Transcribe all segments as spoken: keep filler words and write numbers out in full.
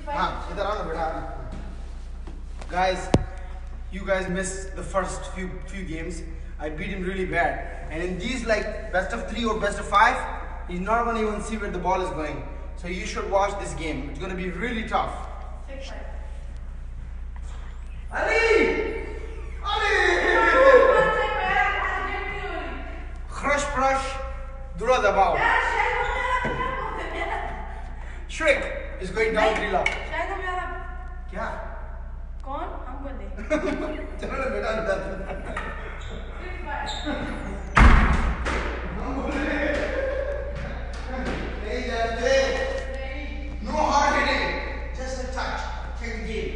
हाँ इधर आओ ना बेटा. Guys, you guys missed the first few few games. I beat him really bad, and in these like best of three or best of five, he's not gonna even see where the ball is going. So you should watch this game. It's gonna be really tough. Six five. Ali, Ali. Crush, crush, dura dabao. Shrek is going down Grilla. शायद हम यार क्या? कौन हम बोले चलो ना बेटा अंदर. हम बोले नहीं जाते. No hard hitting, just a touch. Check the game.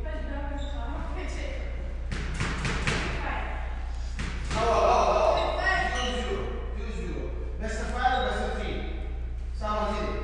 Oh, oh, oh. Zero, zero, zero, zero. Best of five, best of three. Sama zero.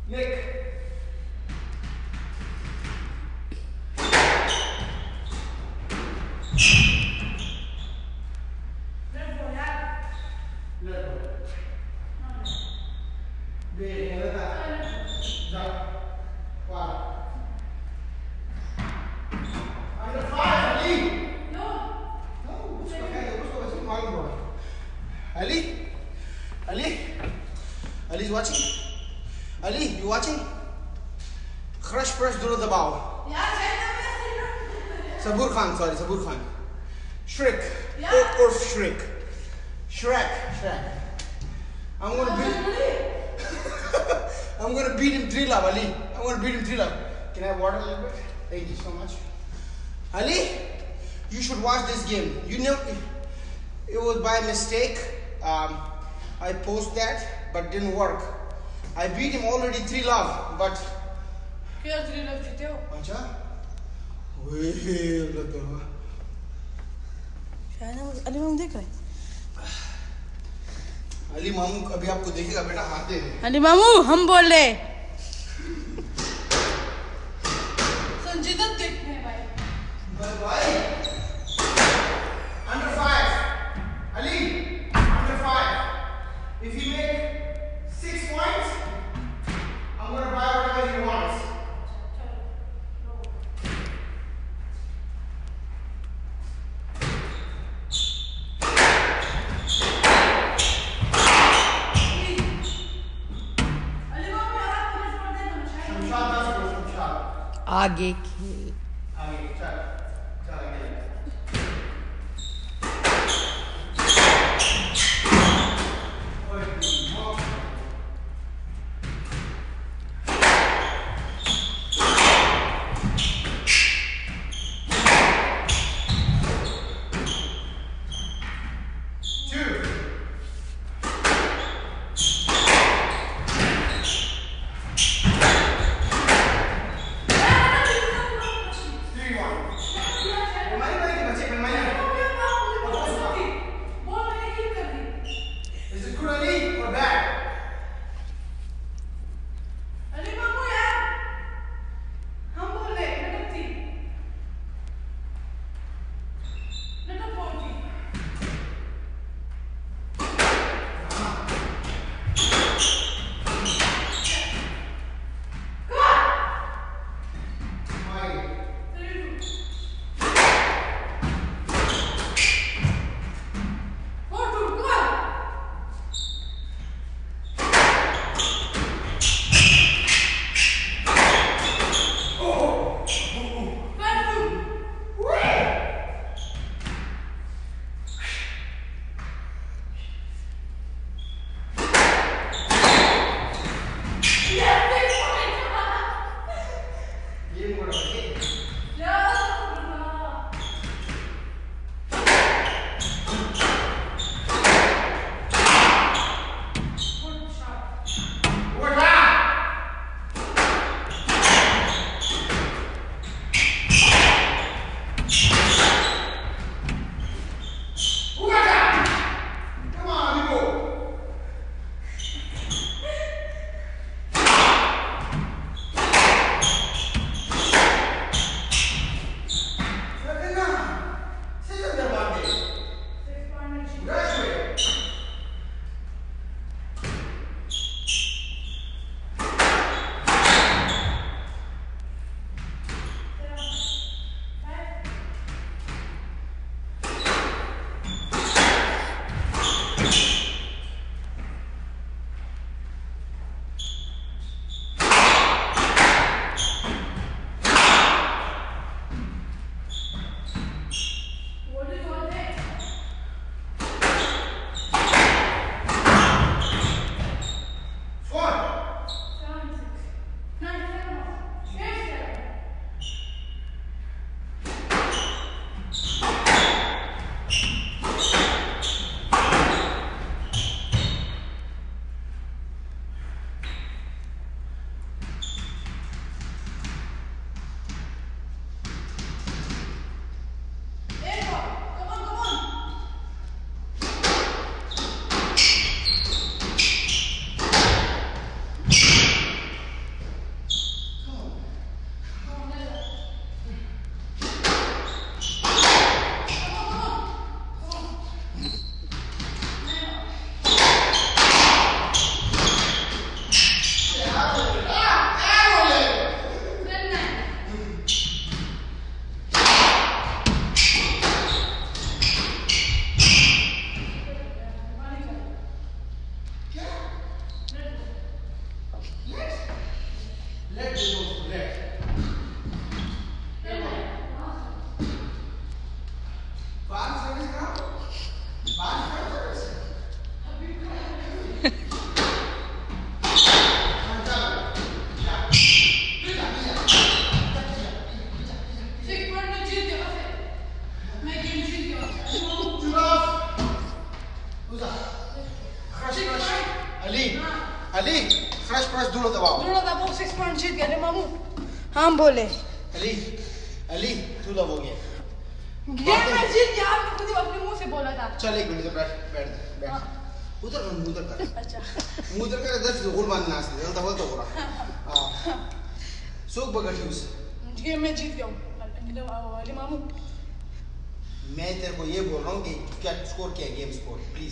Nick. Ali? Ali? Ali's watching? Ali, you watching? Crush press duro dabao. Saboor Khan, sorry, Saboor Khan. Shrek. Yeah. Or, or Shrek. Shrek. Shrek. I'm gonna beat I'm gonna beat him three love, Ali. I'm gonna beat him three love. Can I have water a little bit? Thank you so much. Ali, you should watch this game. You know, it was by mistake. Um, I post that, but didn't work. I beat him already three love, but. क्या three love जीते हो? अच्छा? वही लगा। शायद हम अली मामू देख रहे हैं। अली मामू अभी आपको देखेगा बेटा हाथ दे। अली मामू हम बोल रहे। संजीदा देखते हैं भाई। But why? Under five. Ali, under five. If you make six points, I'm gonna buy whatever he wants. आगे खेल आगे चल चल आगे Let this go. Let. बाहर सर्विस कहाँ? बाहर सर्विस. अली फ्रेश फ्रेश धूलो दबाओ धूलो दबाओ सिक्स पॉइंट जीत गए मामू हाँ बोले अली अली धूलो हो गया ये मैं जीत गया आपने खुद ही अपने मुंह से बोला था चल एक मिनट बैठ बैठ बैठ उधर उधर कर अच्छा उधर कर इधर से गोल बांधना है जल्दी बोल तो पूरा हां सुख बगट्यूस ये मैं जीत गया हूं अली मामू मैं तेरे को ये बोल रहा हूं कि क्या स्कोर क्या है गेम स्कोर प्लीज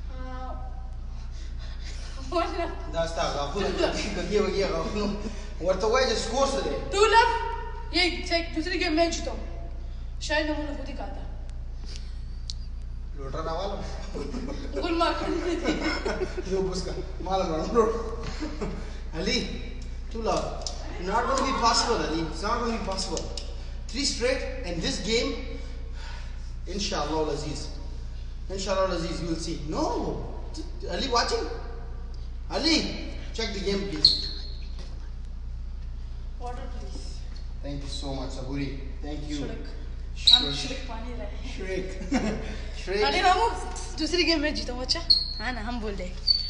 दास्ता गाफुल कगिए वगिए गाफुल और तो वही जो स्कोर से दे तू लव ये चेक दूसरी गेम मैं जीता हूं शायद हमने खुद ही कहा था लोटा ना वाला गोल मार कर दी जो उसका माल मारो अली तू love not going to be possible Ali it's not going to be possible three straight and this game inshallah Aziz inshallah Aziz you will see no Ali watching Ali, check the game, please. Water, please. Thank you so much, Saboori. Thank you. Shrek. हम Shrek पानी रहे. Shrek. Shrek. अरे मामू, दूसरी game में जीता हूँ अच्छा? हाँ ना हम बोल रहे.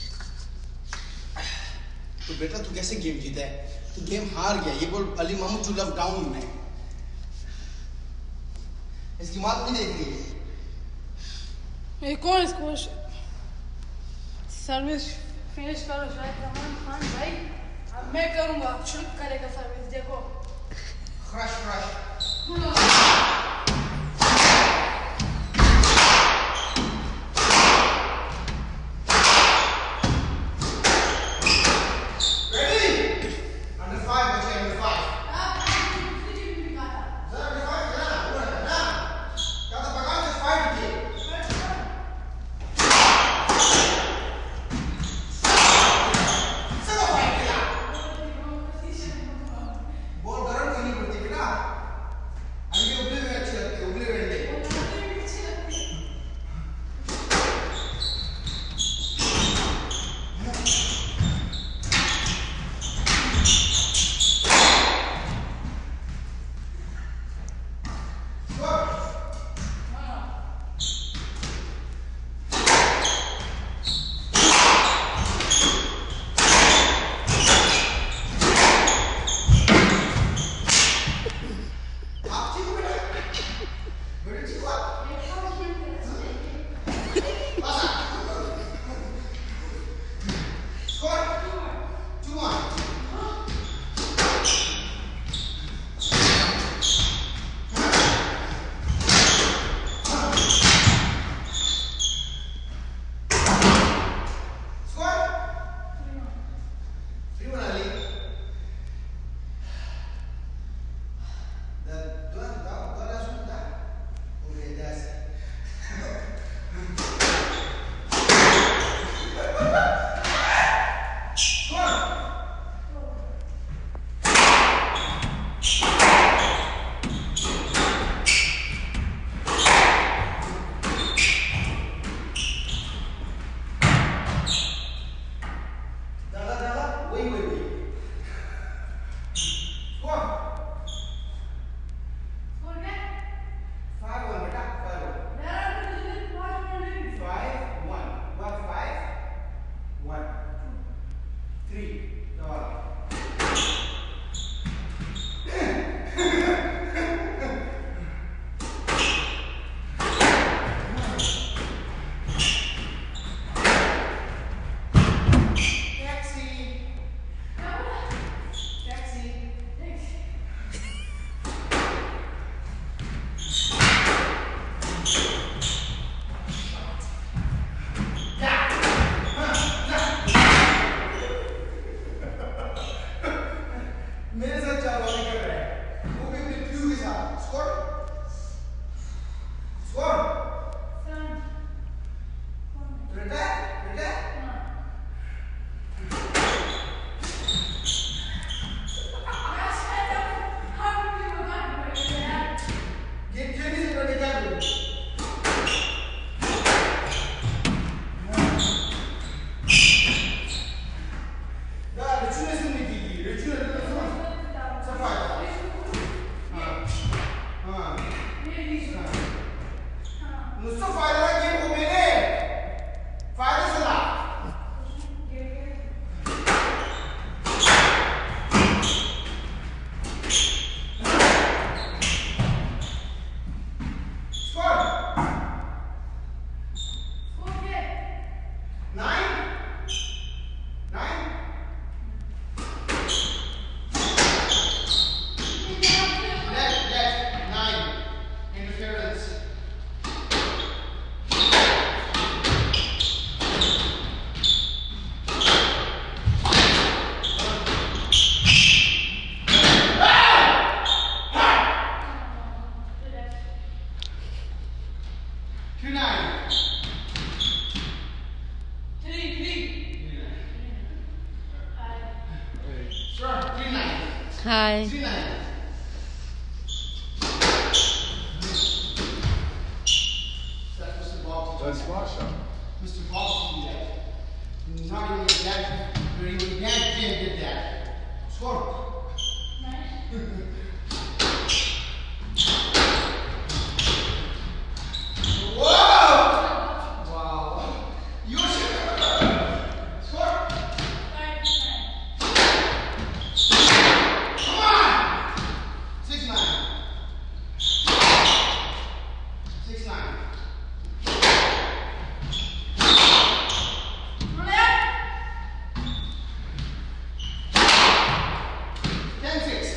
तो बेटा तू कैसे गेम जीता है? तू गेम हार गया. ये बोल अली मामू टू लव डाउन में. इसकी बात नहीं देख रही है. ये कौन इसको सर्विस फिनिश करो शायद रहमान खान भाई अब मैं करूंगा शुरू करेगा सर्विस देखो crush crush Hi. three nine. That's Mister Bob. That's smart shot. Mister Bob, like, not even his dad, or even his dad can't get that. Score. Whoa! Wow. You should. Score. Come on. Six nine. Six nine. Ten six.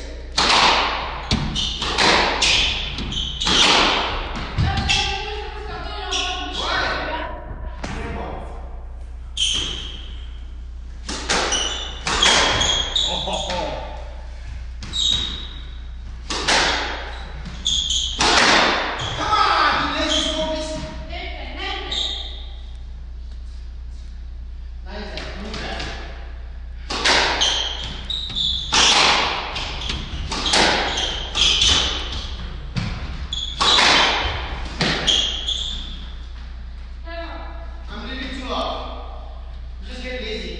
I'm leaving too long. Just get lazy.